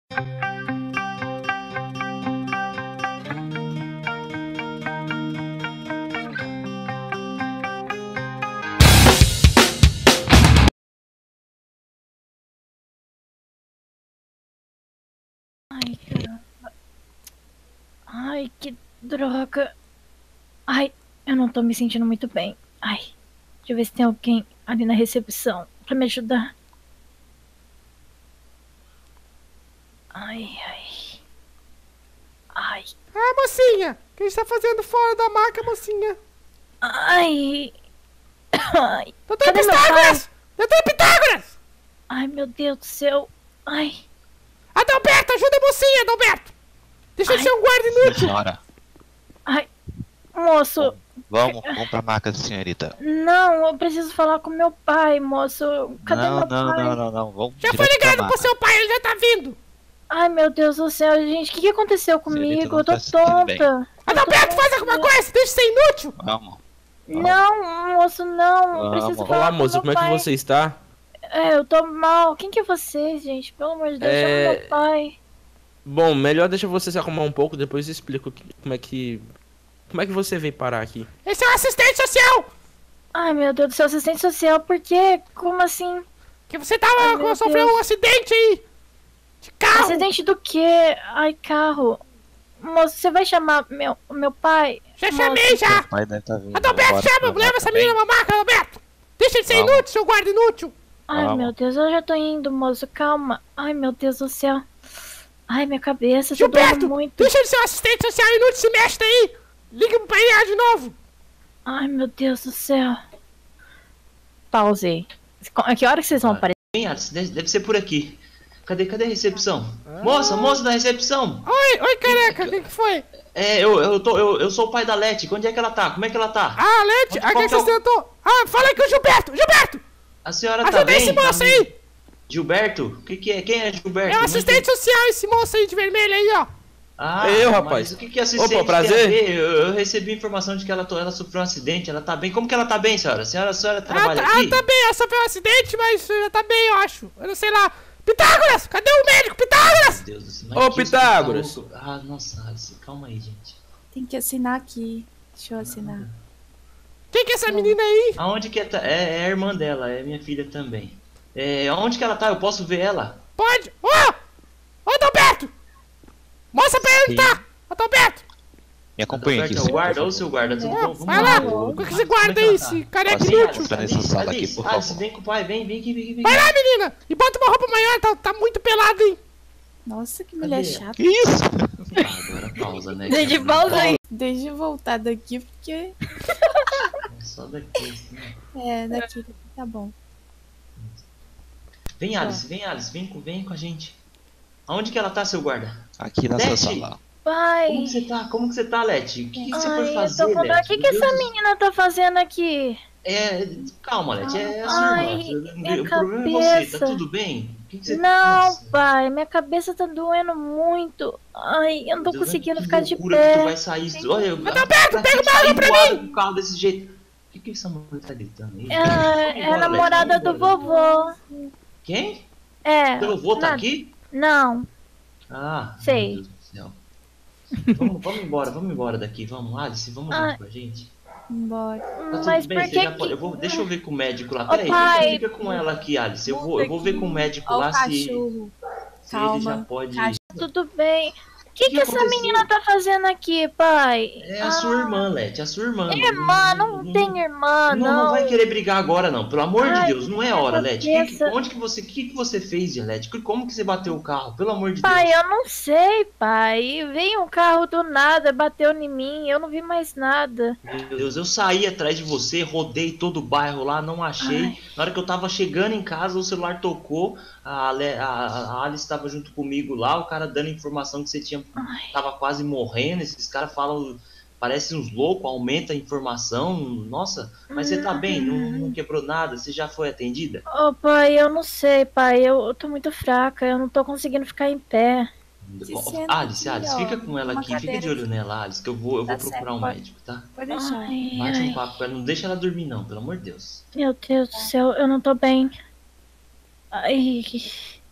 Ai, caramba. Ai, que droga. Ai, eu não tô me sentindo muito bem. Ai, deixa eu ver se tem alguém ali na recepção pra me ajudar. Ai, ai. Ai. Ah, mocinha! O que a gente tá fazendo fora da maca, mocinha? Ai. Ai. Doutor Cadê meu Pitágoras! pai? Doutor Pitágoras! Ai, meu Deus do céu. Ai. Adalberto, ajuda a mocinha, Adalberto! Deixa de ser um guarda inútil! Senhora, Ai. Moço. vamos pra maca, senhorita. Não, eu preciso falar com meu pai, moço. Cadê meu pai? Não, vamos Já foi direto pra ligado pro maca. seu pai, ele já tá vindo! Ai, meu Deus do céu, gente. O que aconteceu comigo? não Eu tô tá se sentindo bem. tonta. Adalberto, faz alguma coisa! Deixa de ser inútil! Vamos. Não, moço, não. Eu preciso falar Olá, com moça, meu como é que pai. você está? É, eu tô mal. Quem que é você, gente? Pelo amor de Deus, chama meu pai. Bom, melhor deixa você se arrumar um pouco, depois eu explico como é que você veio parar aqui. Esse é o assistente social! Ai, meu Deus do céu, assistente social, por quê? Como assim? Que você tava sofrendo um acidente aí! De carro! Acidente do quê? Ai, carro. Moço, você vai chamar meu pai? Já chamei, já! Pai deve tá vindo Adalberto, agora chama! pra Leva maca essa menina também. na maca, Adalberto! Deixa de ser Vamos. inútil, seu guarda inútil! Ai, Vamos. meu Deus, eu já tô indo, moço. Calma. Ai, meu Deus do céu. Ai, minha cabeça tá Gilberto, doendo muito. deixa de ser um assistente social inútil, se mexe aí! Liga pra ele de novo! Ai, meu Deus do céu. Pausei. A que hora que vocês vão aparecer? Bem, Alice, deve ser por aqui. Cadê a recepção? Moça da recepção! Oi, careca, o que foi? É, eu sou o pai da Leti. Onde é que ela tá? Como é que ela tá? Ah, Leti, Onde- a qual que que é você o- sentou? Ah, fala aí com o Gilberto! Gilberto! A senhora Ajuda tá bem? esse moço Tá aí! bem? Gilberto? O que é? Quem é Gilberto? É o Não assistente entendi. social, esse moço aí de vermelho aí, ó! Ah, Eu, mas rapaz. o que assistente Opa, prazer. tem a ver? Eu recebi informação de que ela sofreu um acidente. Ela tá bem? Como que ela tá bem, senhora? A senhora trabalha aqui? Tá bem, ela sofreu um acidente, mas já tá bem, eu acho. Eu não sei lá. Pitágoras! Cadê o médico? Pitágoras! Meu Deus do céu. Ô, mas que Pitágoras. isso tá louco. Ah, nossa, Alice, calma aí, gente. Tem que assinar aqui. Deixa eu assinar. Quem que é essa menina aí? Aonde que é a irmã dela, é minha filha também. Aonde que ela tá? Eu posso ver ela? Pode! Ô! Ô, Adalberto! Mostra pra ele onde tá! Adalberto! Me acompanha aqui, Adalberto, é o senhor. guarda, ô seu guarda, tudo bom? Vamos Vai lá! Ô, O que você guarda aí, esse careca Pode inútil? entrar nessa sala aqui, por Alice, favor. vem com o pai, vem aqui. Vai lá, menina! E bota uma roupa maior, tá muito pelado, hein? Nossa, que mulher Cadê? chata. Que isso? Agora pausa, né? Gente, pausa aí. Deixa eu voltar daqui, porque... Só daqui, assim. É, daqui tá bom. Vem, Alice, vem com a gente. Aonde que ela tá, seu guarda? Aqui nessa Leti. sala. Pai. Como que você tá, Leti? O que você Ai, foi fazer, eu tô com dor. O Leti? que Meu essa Deus. menina tá fazendo aqui? Calma, Leti, é a sua Ai, irmã. minha O problema é você, cabeça. tá tudo bem? O que você Não, Nossa, pai, minha cabeça tá doendo muito. Ai, eu não tô Deus, conseguindo que ficar de loucura que tu pé. vai sair. Olha, Adalberto, pega uma água pra mim! Com o carro desse jeito. O que essa mulher tá gritando aí? É, Vamos é a embora, Leti, namorada do vamos embora. vovô. Quem? É. Teu avô tá nada. aqui? Não. Ah, Sei. meu Deus do céu. Vamos embora daqui, vamos, Alice, vamos Ah. junto com a gente. Embora. Tá tudo Mas bem, por você que já pode- que... deixa eu ver com o médico lá. Ô, Peraí, pai. fica com ela aqui, Alice. Eu vou ver com o médico Ó lá o se cachorro. ele já Calma. pode. Tudo bem. O que que essa aconteceu? menina tá fazendo aqui, pai? É a sua irmã, Leti, a sua irmã. Irmã, não tem irmã, Não vai querer brigar agora, não. Pelo amor de Ai, Deus, não é hora, minha Leti. cabeça. Onde que você fez, Leti? Como que você bateu o carro? Pelo amor de Pai, Deus. eu não sei, pai. Veio um carro do nada, bateu em mim, eu não vi mais nada. Meu Deus, eu saí atrás de você, rodei todo o bairro lá, não achei. Ai. Na hora que eu tava chegando em casa, o celular tocou. A Alice estava junto comigo lá, o cara dando informação que você tava quase morrendo. Esses caras falam, parecem uns loucos, aumenta a informação. Nossa, mas você tá bem, não quebrou nada, você já foi atendida? Ô, pai, eu não sei, pai. Eu tô muito fraca, eu não tô conseguindo ficar em pé. Se senta Alice, aqui, ó, fica com ela numa aqui, fica cadeira de olho aqui. nela, Alice, que eu vou Tá procurar certo, um pode. médico, tá? Pode deixar. Ai, Bate um ai. papo com ela, não deixa ela dormir não, pelo amor de Deus. Meu Deus do céu, eu não tô bem. Ai.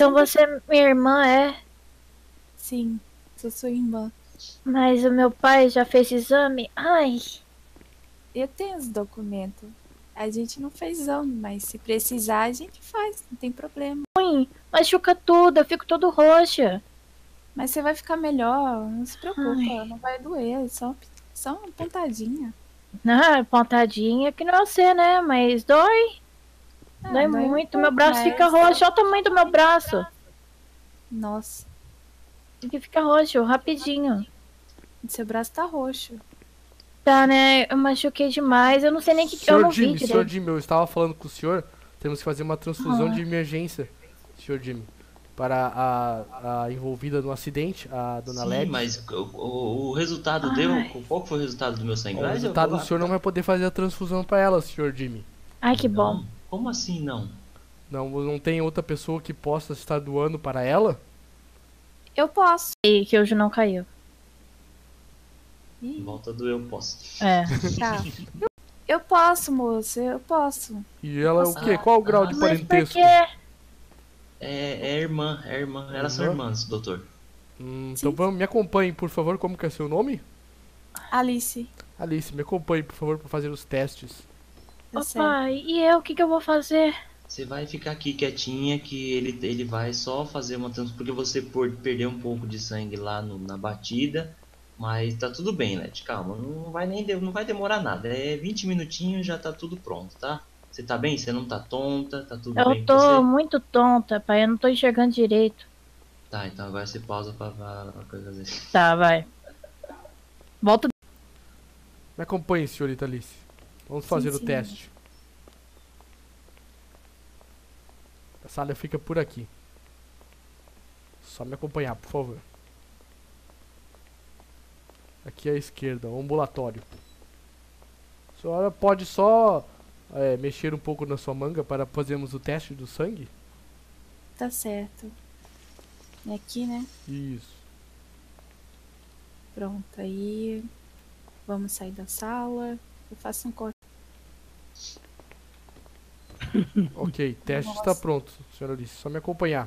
Então você é minha irmã, é? Sim, sou sua irmã. Mas o meu pai já fez exame? Ai, Eu tenho os documentos. A gente não fez exame, mas se precisar a gente faz, não tem problema. machuca tudo, eu fico todo roxa. Mas você vai ficar melhor, não se preocupa, Ai. não vai doer, só uma pontadinha. Ah, pontadinha que não é você, né? Mas dói. Dói dói um muito. pouco, Meu braço fica mas- roxo. Olha o tamanho do meu braço. Nossa, Ele fica roxo, rapidinho. seu braço tá roxo. Tá, né? Eu machuquei demais. Eu não sei nem o que eu Senhor não vi Jimmy, senhor direito. Jimmy, eu estava falando com o senhor. Temos que fazer uma transfusão de emergência, senhor Jimmy. Para a envolvida no acidente, a dona Sim, Led. mas o resultado deu? Qual foi o resultado do meu sangue? O Vai, eu resultado, vou o lá. senhor não vai poder fazer a transfusão para ela, senhor Jimmy. Ai, que bom. Não, como assim não? Não tem outra pessoa que possa estar doando para ela? Eu posso. E que hoje não caiu. Ih, Volta do eu posso. É. tá. Eu posso, moço, eu posso. E ela é o quê? Qual o grau de Mas por parentesco? quê? É irmã. Elas são Irmã? irmãs, doutor. Então vamos, me acompanhe, por favor. Como que é seu nome? Alice, Alice, me acompanhe, por favor, para fazer os testes. tá Ô certo. pai, e eu? O que eu vou fazer? Você vai ficar aqui quietinha que ele vai só fazer uma transfusão. Porque você perdeu um pouco de sangue lá na batida. Mas tá tudo bem, Leti. Calma, não vai demorar nada. É 20 minutinhos já tá tudo pronto, tá? Você tá bem? Você não tá tonta? Tá tudo bem Eu com tô você? muito tonta, pai. Eu não tô enxergando direito. Tá, então agora você pausa pra coisa fazer. Tá, vai. Volta. Me acompanhe, senhorita Alice. Vamos fazer o sim. teste. A sala fica por aqui. Só me acompanhar, por favor. Aqui à esquerda, o ambulatório. A senhora pode só mexer um pouco na sua manga para fazermos o teste do sangue? Tá certo. É aqui, né? Isso. Pronto, aí vamos sair da sala. Eu faço um corte. Ok, teste Nossa. está pronto, senhora Alice. Só me acompanhar.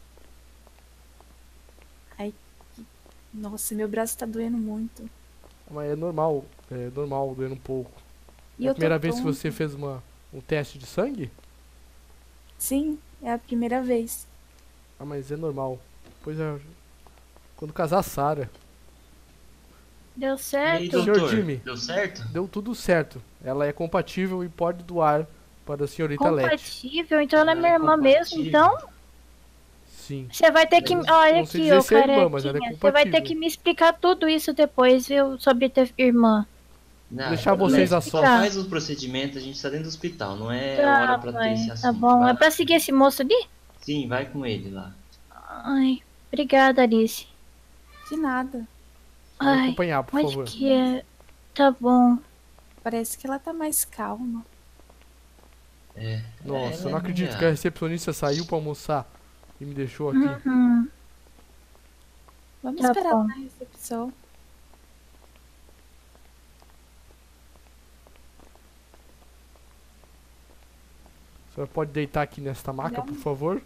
Nossa, meu braço tá doendo muito. Mas é normal doendo um pouco. E É a eu tô primeira vez que tonta. você fez um teste de sangue? Sim, é a primeira vez. Ah, mas é normal. Pois é. Quando casar, Sara. Deu E aí, certo? Senhor doutor? Jimmy. Deu certo? Deu tudo certo. Ela é compatível e pode doar para a senhorita Leti. Compatível? Então ela é Ela é minha irmã mesmo, compatível. então? Sim. Você vai ter que. Eu Olha não sei aqui, dizer ô se é irmã, mas ela é carequinha. Você vai ter compatível. que me explicar tudo isso depois, viu? Sobre ter irmã. Não, deixar vocês a Leti, sós. faz o procedimento, a gente tá dentro do hospital, não é Tá, hora pra ter esse pai. assunto. Tá bom. Vai. É pra seguir esse moço ali? Sim, vai com ele lá. Ai, obrigada, Alice. De nada. Só me Ai, acompanhar, por onde favor. que é? Tá bom. Parece que ela tá mais calma. Nossa, eu é não acredito minha- que a recepcionista saiu pra almoçar e me deixou aqui. Uhum. Vamos Tá esperar bom. na recepção. A senhora pode deitar aqui nesta maca, por favor?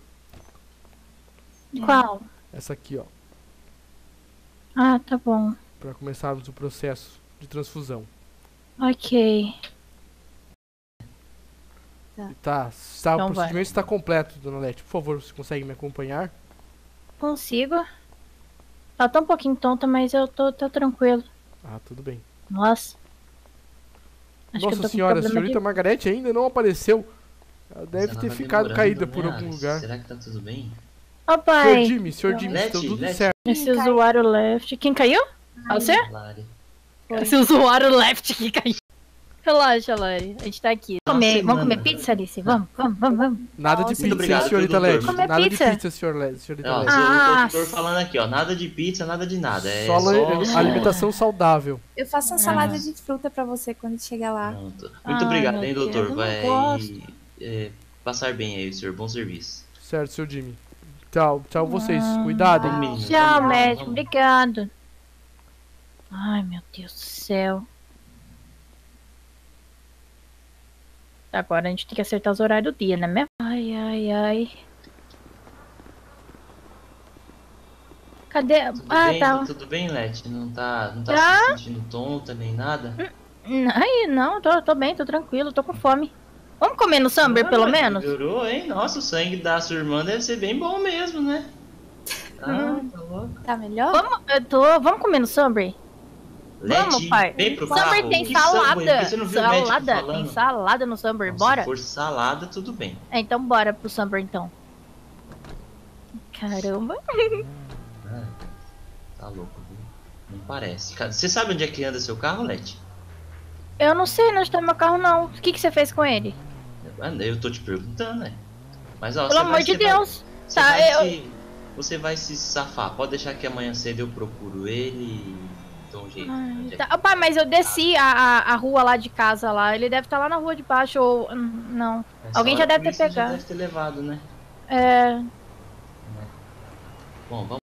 Qual? Essa aqui, ó. Ah, tá bom. Pra começarmos o processo de transfusão. Ok. Tá, Então o procedimento está completo, dona Leti. Por favor, você consegue me acompanhar? Consigo. Ela tá um pouquinho tonta, mas eu tô tranquilo. Ah, tudo bem. Nossa. Acho que eu Nossa tô senhora, a com problema senhorita Margarete ainda não apareceu. Ela Mas deve ela ter tá ficado demorando, caída né, por algum Alice? lugar. Será que tá tudo bem? Ô, pai. Senhor Jimmy, Leti, está tudo Leti. certo. Esse usuário left. Quem caiu? Você? Lari. Esse usuário left que caiu. Relaxa, Lari. A gente tá aqui. Vamos semana. comer pizza, Alice? Vamos. Nada de Nossa, pizza, muito obrigado, senhorita doutor. Leti. Comer Nada pizza. de pizza, senhorita Ó, Leti. Ah, o doutor falando aqui, ó. Nada de pizza, nada de nada. É Só só... alimentação saudável. Eu faço uma salada de fruta pra você quando chegar lá. Pronto. Ah, Muito obrigado, hein, meu Deus, doutor. eu não Vai gosto. passar bem aí, senhor. Bom serviço. Certo, senhor Jimmy. Tchau vocês. Cuidado, hein. Vamos, Tchau, vamos, médico. vamos. Obrigado. Ai, meu Deus do céu. Agora a gente tem que acertar os horários do dia, né, mesmo? Ai. Cadê? Tudo bem, Leti? Não tá Tá. se sentindo tonta nem nada? Ai, não, tô bem, tô tranquilo, tô com fome. Vamos comer no Samber, pelo mas menos? Melhorou, hein? Nossa, o sangue da sua irmã deve ser bem bom mesmo, né? Ah, tá louco. Tá melhor? Vamos comer no Samber? Vamos, Leti, pai. vem pro Samber carro. tem Que Subway? salada. Porque você não viu o médico Salada, falando? tem salada no Samber, Não, bora? Se for salada, tudo bem. Então bora pro Samber, então. Caramba. Ah, tá louco, viu? Não parece. Você sabe onde é que anda seu carro, Leti? Eu não sei onde tá meu carro, não. O que você fez com ele? Eu tô te perguntando, né? Mas ó, Pelo amor de Deus. Tá, você vai se safar. Pode deixar que amanhã cedo eu procuro ele e dou um jeito. Onde é Tá, pai, mas eu desci a rua lá de casa lá. Ele deve estar lá na rua de baixo ou... Não. Essa Alguém já hora a deve ter polícia já pegado. deve ter levado, né? É... Bom, vamos.